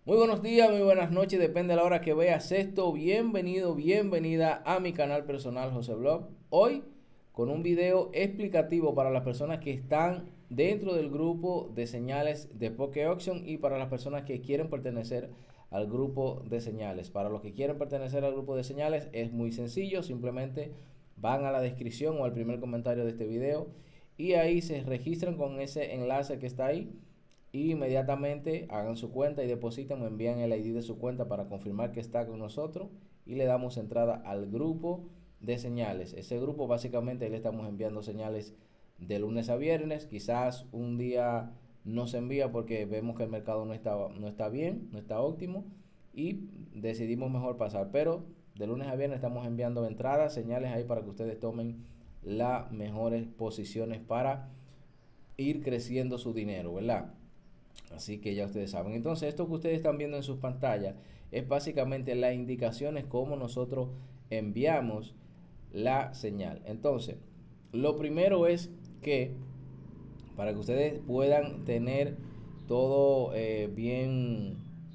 Muy buenos días, muy buenas noches, depende de la hora que veas esto. Bienvenido, bienvenida a mi canal personal José Blog. Hoy con un video explicativo para las personas que están dentro del grupo de señales de Poké Auction y para las personas que quieren pertenecer al grupo de señales. Para los que quieren pertenecer al grupo de señales es muy sencillo, simplemente van a la descripción o al primer comentario de este video y ahí se registran con ese enlace que está ahí. Y inmediatamente hagan su cuenta y depositen o envían el ID de su cuenta para confirmar que está con nosotros y le damos entrada al grupo de señales. Ese grupo básicamente le estamos enviando señales de lunes a viernes. Quizás un día no se envía porque vemos que el mercado no está bien, no está óptimo y decidimos mejor pasar, pero de lunes a viernes estamos enviando entradas, señales ahí para que ustedes tomen las mejores posiciones para ir creciendo su dinero, ¿verdad? Así que ya ustedes saben. Entonces, esto que ustedes están viendo en sus pantallas es básicamente las indicaciones cómo nosotros enviamos la señal. Entonces, lo primero es que para que ustedes puedan tener todo bien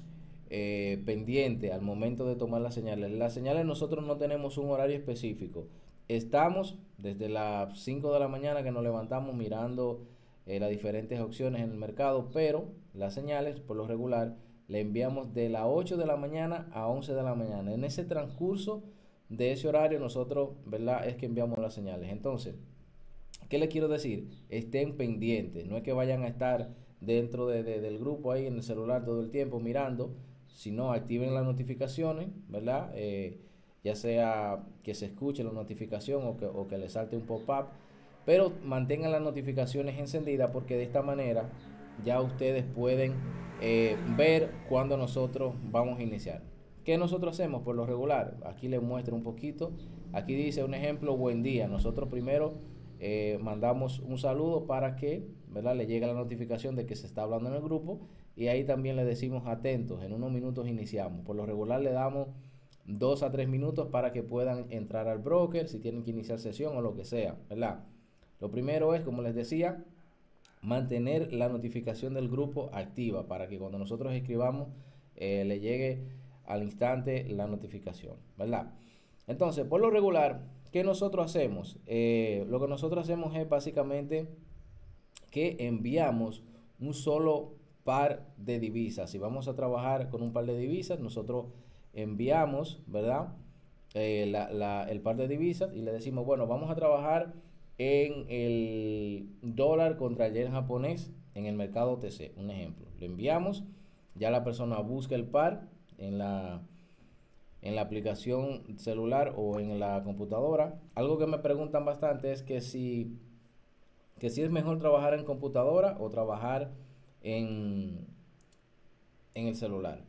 pendiente al momento de tomar las señales. Las señales nosotros no tenemos un horario específico. Estamos desde las 5 de la mañana que nos levantamos mirando las diferentes opciones en el mercado, pero las señales por lo regular le enviamos de las 8 de la mañana a 11 de la mañana. En ese transcurso de ese horario nosotros, ¿verdad? Es que enviamos las señales. Entonces, ¿qué les quiero decir? Estén pendientes, no es que vayan a estar dentro del grupo ahí en el celular todo el tiempo mirando, sino activen las notificaciones, ¿verdad? Ya sea que se escuche la notificación o que le salte un pop-up, pero mantengan las notificaciones encendidas porque de esta manera ya ustedes pueden ver cuando nosotros vamos a iniciar. ¿Qué nosotros hacemos por lo regular? Aquí les muestro un poquito. Aquí dice un ejemplo, buen día. Nosotros primero mandamos un saludo para que, ¿verdad?, le llegue la notificación de que se está hablando en el grupo y ahí también le decimos atentos, en unos minutos iniciamos. Por lo regular le damos 2 a 3 minutos para que puedan entrar al broker si tienen que iniciar sesión o lo que sea, ¿verdad? Lo primero es, como les decía, mantener la notificación del grupo activa para que cuando nosotros escribamos le llegue al instante la notificación, ¿verdad? Entonces, por lo regular, ¿qué nosotros hacemos? Lo que nosotros hacemos es básicamente que enviamos un solo par de divisas. Si vamos a trabajar con un par de divisas, nosotros enviamos, ¿verdad? El par de divisas y le decimos, bueno, vamos a trabajar en el dólar contra el yen japonés en el mercado OTC, un ejemplo. Le enviamos, ya la persona busca el par en la aplicación celular o en la computadora. Algo que me preguntan bastante es que si es mejor trabajar en computadora o trabajar en, en el celular.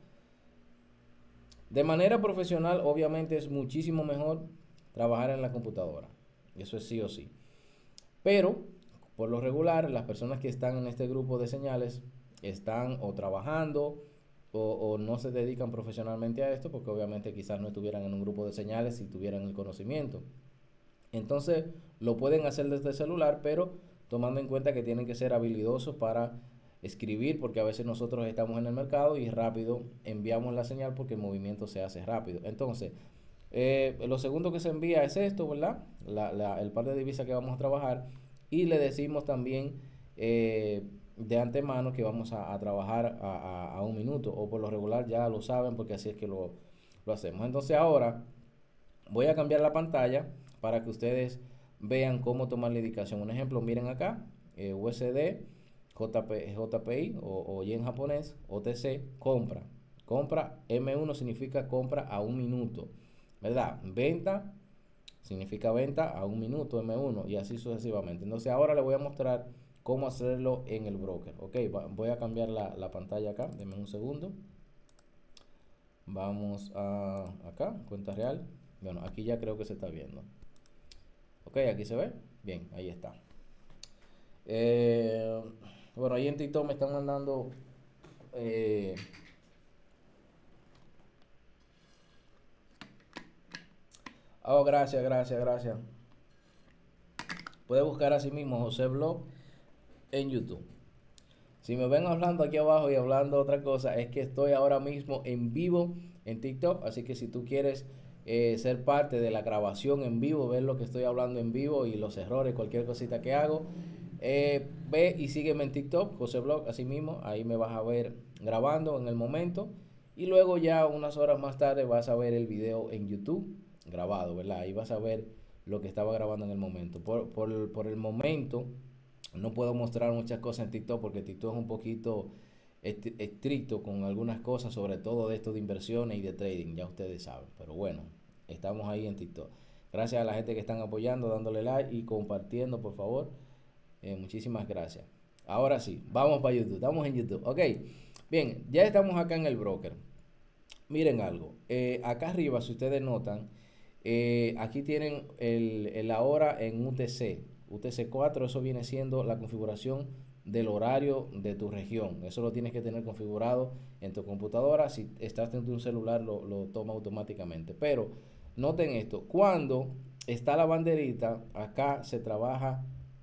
De manera profesional, obviamente es muchísimo mejor trabajar en la computadora. Eso es sí o sí. Pero, por lo regular, las personas que están en este grupo de señales están o trabajando o no se dedican profesionalmente a esto porque obviamente quizás no estuvieran en un grupo de señales si tuvieran el conocimiento. Entonces lo pueden hacer desde el celular, pero tomando en cuenta que tienen que ser habilidosos para escribir, porque a veces nosotros estamos en el mercado y rápido enviamos la señal porque el movimiento se hace rápido. Entonces, lo segundo que se envía es esto, ¿verdad? El par de divisas que vamos a trabajar y le decimos también de antemano que vamos a trabajar a un minuto o por lo regular ya lo saben porque así es que lo hacemos. Entonces ahora voy a cambiar la pantalla para que ustedes vean cómo tomar la indicación. Un ejemplo, miren acá, USD, JPI o yen japonés, OTC, compra. Compra M1 significa compra a un minuto, ¿verdad? Venta significa venta a un minuto, M1, y así sucesivamente. Entonces ahora les voy a mostrar cómo hacerlo en el broker. Ok, voy a cambiar la pantalla acá, denme un segundo. Vamos a acá, cuenta real. Bueno, aquí ya creo que se está viendo. Ok, aquí se ve. Bien, ahí está. Eh, bueno, ahí en TikTok me están mandando oh, gracias, gracias, gracias. Puede buscar así mismo José Blog en YouTube. Si me ven hablando aquí abajo y hablando otra cosa, es que estoy ahora mismo en vivo en TikTok. Así que si tú quieres ser parte de la grabación en vivo, ver lo que estoy hablando en vivo y los errores, cualquier cosita que hago, ve y sígueme en TikTok, José Blog, así mismo. Ahí me vas a ver grabando en el momento. Y luego ya unas horas más tarde vas a ver el video en YouTube grabado, ¿verdad? Ahí vas a ver lo que estaba grabando en el momento. Por el momento no puedo mostrar muchas cosas en TikTok porque TikTok es un poquito estricto con algunas cosas, sobre todo de esto de inversiones y de trading, ya ustedes saben. Pero bueno, estamos ahí en TikTok. Gracias a la gente que están apoyando, dándole like y compartiendo, por favor. Muchísimas gracias. Ahora sí, vamos para YouTube. Estamos en YouTube. Ok, bien, ya estamos acá en el broker. Miren algo. Acá arriba, si ustedes notan, aquí tienen la hora en UTC. UTC 4, eso viene siendo la configuración del horario de tu región. Eso lo tienes que tener configurado en tu computadora. Si estás en tu celular, lo toma automáticamente. Pero noten esto, cuando está la banderita, acá se trabaja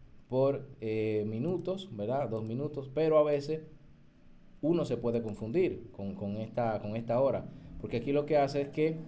por minutos, ¿verdad? 2 minutos, pero a veces uno se puede confundir con esta hora, porque aquí lo que hace es que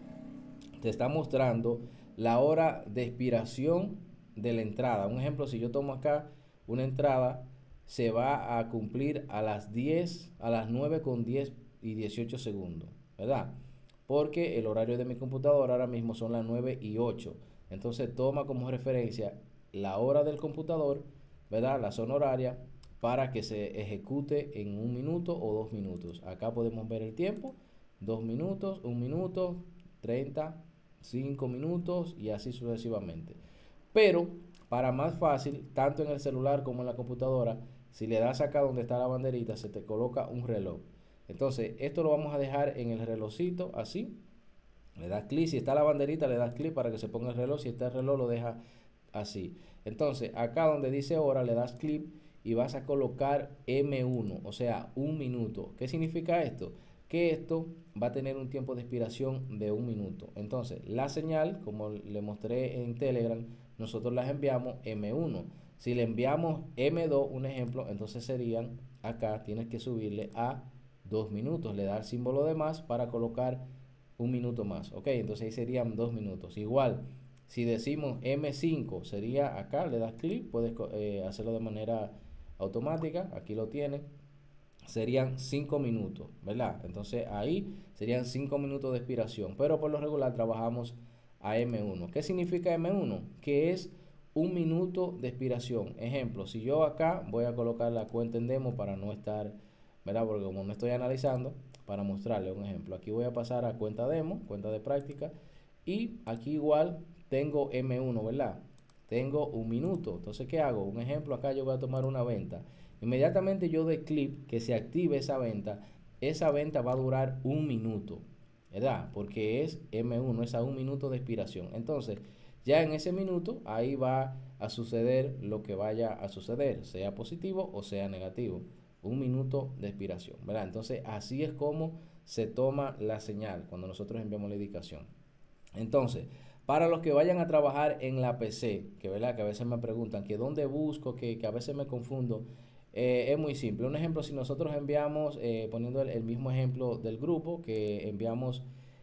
te está mostrando la hora de expiración de la entrada. Un ejemplo, si yo tomo acá una entrada, se va a cumplir a las 10, a las 9 con 10 y 18 segundos, ¿verdad? Porque el horario de mi computadora ahora mismo son las 9 y 8. Entonces toma como referencia la hora del computador, ¿verdad? La zona horaria, para que se ejecute en 1 minuto o 2 minutos. Acá podemos ver el tiempo: 2 minutos, 1 minuto, 30, 5 minutos y así sucesivamente. Pero para más fácil, tanto en el celular como en la computadora, si le das acá donde está la banderita, se te coloca un reloj. Entonces esto lo vamos a dejar en el relojcito así. Le das clic, si está la banderita le das clic para que se ponga el reloj. Si está el reloj lo deja así. Entonces acá donde dice hora le das clic y vas a colocar M1, o sea, 1 minuto. ¿Qué significa esto? Que esto va a tener un tiempo de expiración de 1 minuto. Entonces la señal, como le mostré en Telegram, nosotros las enviamos M1. Si le enviamos M2, un ejemplo, entonces serían, acá tienes que subirle a 2 minutos. Le da el símbolo de más para colocar 1 minuto más. Ok, entonces ahí serían 2 minutos. Igual, si decimos M5, sería acá, le das clic, puedes hacerlo de manera automática. Aquí lo tienes. Serían 5 minutos, ¿verdad? Entonces ahí serían 5 minutos de expiración. Pero por lo regular trabajamos a M1. ¿Qué significa M1? Que es 1 minuto de expiración. Ejemplo, si yo acá voy a colocar la cuenta en demo para no estar, ¿verdad? Porque como no estoy analizando, para mostrarle un ejemplo. Aquí voy a pasar a cuenta demo, cuenta de práctica. Y aquí igual tengo M1, ¿verdad? Tengo 1 minuto. Entonces, ¿qué hago? Un ejemplo, acá yo voy a tomar una venta. Inmediatamente yo doy clic, que se active esa venta va a durar 1 minuto, ¿verdad? Porque es M1, es a 1 minuto de expiración. Entonces, ya en ese minuto, ahí va a suceder lo que vaya a suceder, sea positivo o sea negativo. 1 minuto de expiración, ¿verdad? Entonces, así es como se toma la señal cuando nosotros enviamos la indicación. Entonces, para los que vayan a trabajar en la PC, que, ¿verdad? Que a veces me preguntan que dónde busco, que a veces me confundo, es muy simple. Un ejemplo, si nosotros enviamos, poniendo el mismo ejemplo del grupo, que enviamos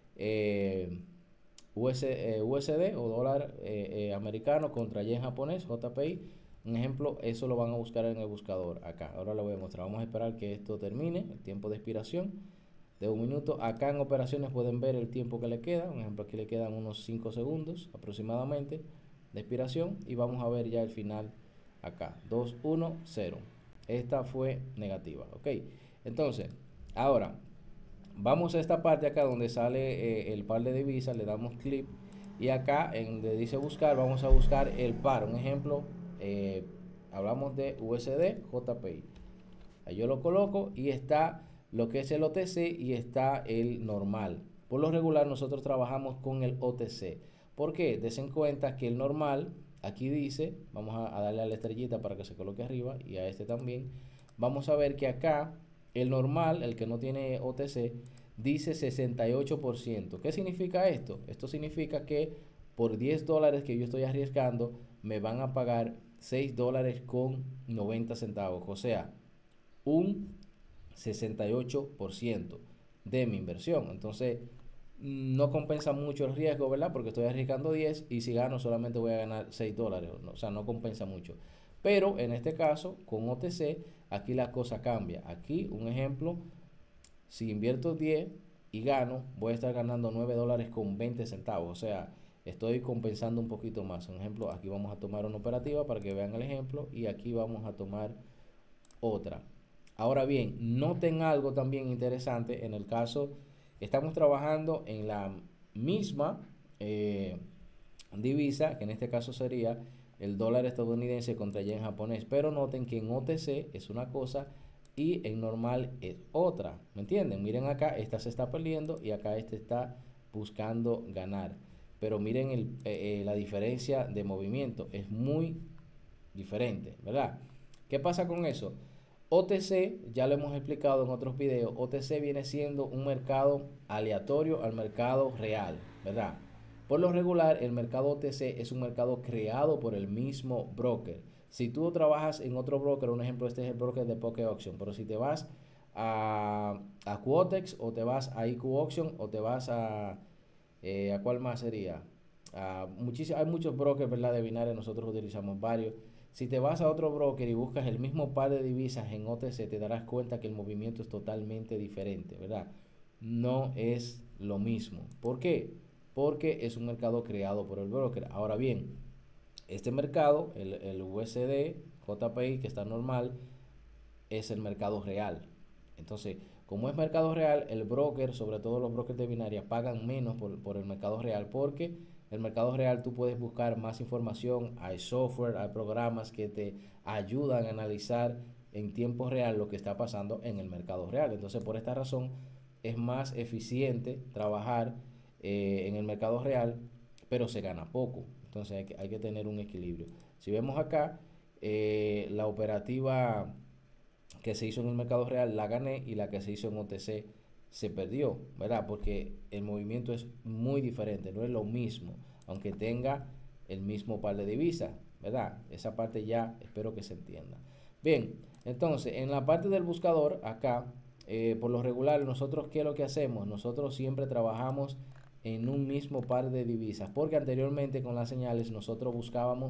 USD o dólar americano contra yen japonés, JPI, un ejemplo, eso lo van a buscar en el buscador acá. Ahora lo voy a mostrar. Vamos a esperar que esto termine, el tiempo de expiración de 1 minuto. Acá en operaciones pueden ver el tiempo que le queda. Un ejemplo, aquí le quedan unos 5 segundos aproximadamente de expiración. Y vamos a ver ya el final acá. 2, 1, 0. Esta fue negativa. Ok. Entonces, ahora vamos a esta parte acá donde sale el par de divisas. Le damos clic. Y acá en donde dice buscar, vamos a buscar el par. Un ejemplo, hablamos de USD JPI. Ahí yo lo coloco y está lo que es el OTC y está el normal. Por lo regular nosotros trabajamos con el OTC. ¿Por qué? Des en cuenta que el normal, aquí dice, vamos a darle a la estrellita para que se coloque arriba y a este también. Vamos a ver que acá el normal, el que no tiene OTC, dice 68%. ¿Qué significa esto? Esto significa que por $10 que yo estoy arriesgando, me van a pagar $6 con 90 centavos. O sea, un 68% de mi inversión. Entonces, no compensa mucho el riesgo, ¿verdad? Porque estoy arriesgando 10 y si gano solamente voy a ganar $6. O sea, no compensa mucho. Pero en este caso, con OTC, aquí la cosa cambia. Aquí, un ejemplo, si invierto 10 y gano, voy a estar ganando $9 con 20 centavos. O sea, estoy compensando un poquito más. Un ejemplo, aquí vamos a tomar una operativa para que vean el ejemplo y aquí vamos a tomar otra. Ahora bien, noten algo también interesante en el caso, estamos trabajando en la misma divisa, que en este caso sería el dólar estadounidense contra yen japonés, pero noten que en OTC es una cosa y en normal es otra, ¿me entienden? Miren acá, esta se está perdiendo y acá este está buscando ganar, pero miren la diferencia de movimiento, es muy diferente, ¿verdad? ¿Qué pasa con eso? OTC, ya lo hemos explicado en otros videos, OTC viene siendo un mercado aleatorio al mercado real, ¿verdad? Por lo regular, el mercado OTC es un mercado creado por el mismo broker. Si tú trabajas en otro broker, un ejemplo, este es el broker de Poké Auction, pero si te vas a Quotex o te vas a IQ Auction o te vas ¿a cuál más sería? Hay muchos brokers, ¿verdad? De binarios, nosotros utilizamos varios. Si te vas a otro broker y buscas el mismo par de divisas en OTC, te darás cuenta que el movimiento es totalmente diferente, ¿verdad? No es lo mismo. ¿Por qué? Porque es un mercado creado por el broker. Ahora bien, este mercado, el USD, JPI, que está normal, es el mercado real. Entonces, como es mercado real, el broker, sobre todo los brokers de binaria, pagan menos por el mercado real porque el mercado real tú puedes buscar más información, hay software, hay programas que te ayudan a analizar en tiempo real lo que está pasando en el mercado real. Entonces, por esta razón, es más eficiente trabajar en el mercado real, pero se gana poco. Entonces, hay que tener un equilibrio. Si vemos acá, la operativa que se hizo en el mercado real la gané y la que se hizo en OTC se perdió, ¿verdad? Porque el movimiento es muy diferente, no es lo mismo, aunque tenga el mismo par de divisas, ¿verdad? Esa parte ya espero que se entienda. Bien, entonces en la parte del buscador, acá, por lo regular, nosotros, ¿qué es lo que hacemos? Nosotros siempre trabajamos en un mismo par de divisas, porque anteriormente con las señales nosotros buscábamos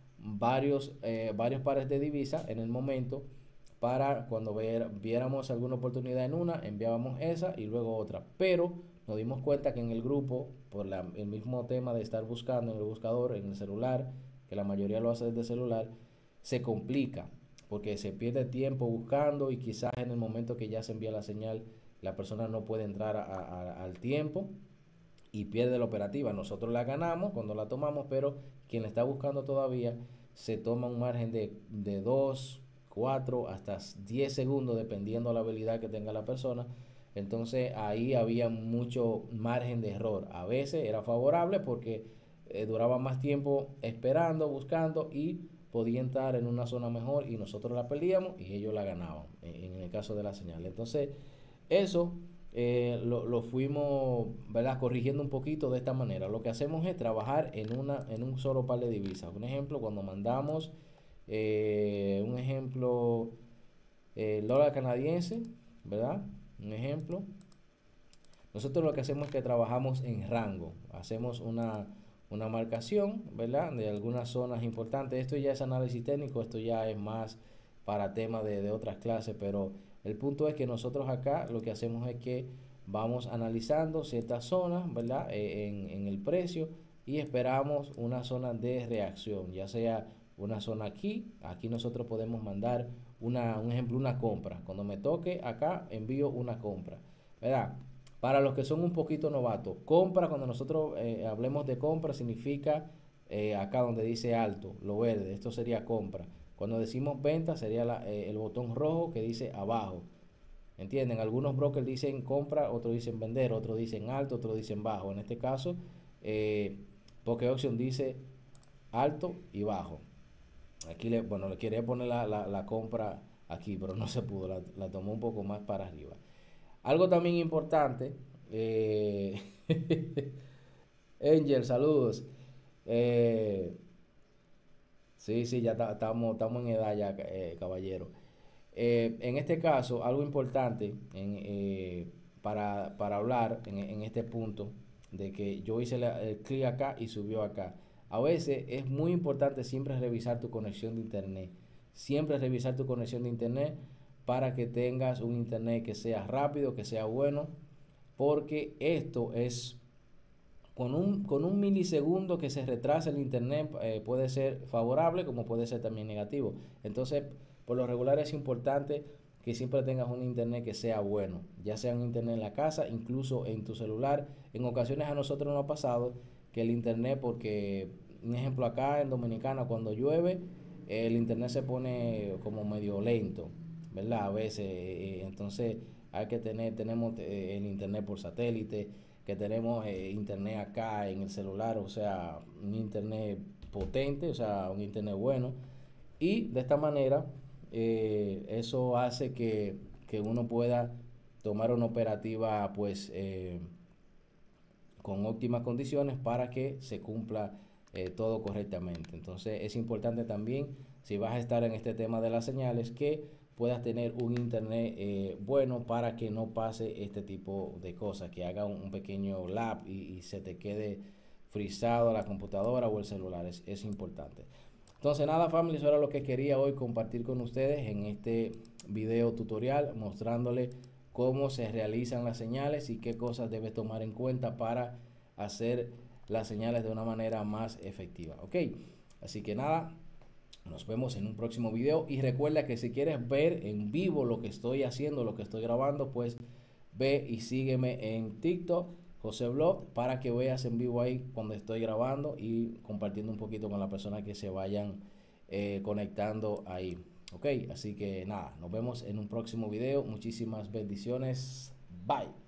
varios pares de divisas en el momento para cuando viéramos alguna oportunidad en una, enviábamos esa y luego otra. Pero nos dimos cuenta que en el grupo, por el mismo tema de estar buscando en el buscador, en el celular, que la mayoría lo hace desde celular, se complica porque se pierde tiempo buscando y quizás en el momento que ya se envía la señal, la persona no puede entrar al tiempo y pierde la operativa. Nosotros la ganamos cuando la tomamos, pero quien la está buscando todavía se toma un margen de 2 4 hasta 10 segundos dependiendo de la habilidad que tenga la persona. Entonces ahí había mucho margen de error. A veces era favorable porque duraba más tiempo esperando, buscando y podía entrar en una zona mejor y nosotros la perdíamos y ellos la ganaban en el caso de la señal. Entonces eso lo fuimos, ¿verdad?, corrigiendo un poquito de esta manera. Lo que hacemos es trabajar en un solo par de divisas. Un ejemplo, cuando mandamos un ejemplo, el dólar canadiense, ¿verdad? Un ejemplo. Nosotros lo que hacemos es que trabajamos en rango. Hacemos una marcación, ¿verdad? De algunas zonas importantes. Esto ya es análisis técnico, esto ya es más para temas de otras clases, pero el punto es que nosotros acá lo que hacemos es que vamos analizando ciertas zonas, ¿verdad? En el precio y esperamos una zona de reacción, ya sea una zona aquí nosotros podemos mandar un ejemplo, una compra. Cuando me toque acá, envío una compra, ¿verdad? Para los que son un poquito novatos, compra, cuando nosotros hablemos de compra, significa acá donde dice alto, lo verde, esto sería compra. Cuando decimos venta, sería el botón rojo que dice abajo. ¿Entienden? Algunos brokers dicen compra, otros dicen vender, otros dicen alto, otros dicen bajo. En este caso, Poké Auction dice alto y bajo. Aquí le quería poner la compra aquí, pero no se pudo, la tomó un poco más para arriba. Algo también importante, Angel, saludos. Sí, sí, ya estamos en edad ya, caballero. En este caso, algo importante para hablar en este punto de que yo hice el clic acá y subió acá. A veces es muy importante siempre revisar tu conexión de internet. Siempre revisar tu conexión de internet para que tengas un internet que sea rápido, que sea bueno, porque esto es con un milisegundo que se retrase el internet, puede ser favorable como puede ser también negativo. Entonces, por lo regular es importante que siempre tengas un internet que sea bueno, ya sea un internet en la casa, incluso en tu celular. En ocasiones a nosotros nos ha pasado que el internet, porque un ejemplo acá en Dominicana, cuando llueve, el internet se pone como medio lento, ¿verdad? A veces, entonces tenemos el internet por satélite, que tenemos internet acá en el celular, o sea, un internet potente, o sea, un internet bueno. Y de esta manera, eso hace que uno pueda tomar una operativa, pues, con óptimas condiciones para que se cumpla todo correctamente. Entonces es importante también, si vas a estar en este tema de las señales, que puedas tener un internet bueno para que no pase este tipo de cosas, que haga un pequeño lag y se te quede frisado la computadora o el celular. Es importante. Entonces nada, familia, eso era lo que quería hoy compartir con ustedes en este video tutorial, mostrándole cómo se realizan las señales y qué cosas debes tomar en cuenta para hacer las señales de una manera más efectiva. Ok, así que nada, nos vemos en un próximo video y recuerda que si quieres ver en vivo lo que estoy haciendo, lo que estoy grabando, pues ve y sígueme en TikTok, José Blog, para que veas en vivo ahí cuando estoy grabando y compartiendo un poquito con las personas que se vayan conectando ahí. Ok, así que nada, nos vemos en un próximo video. Muchísimas bendiciones. Bye.